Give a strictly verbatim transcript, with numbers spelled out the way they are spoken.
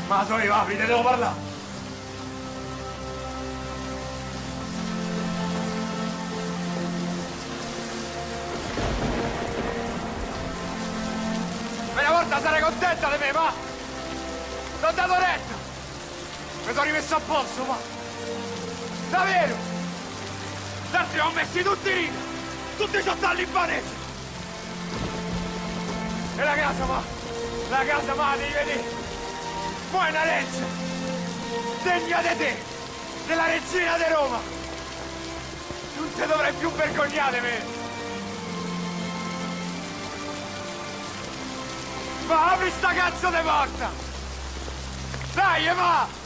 Ma so io, apri, te devo parlare. Per una volta sarei contenta di me, ma... T'ho dato retta. Mi sono rimesso a posto, ma... Davvero! Gli altri li ho messi tutti lì! Tutti sotto al libanese! E la casa, ma... La casa, ma, devi vedere! Mo' è una reggia! Degna di te! Della regina di Roma! Non te dovrei più vergognare, me! Ma apri sta cazzo di porta! Dai, va!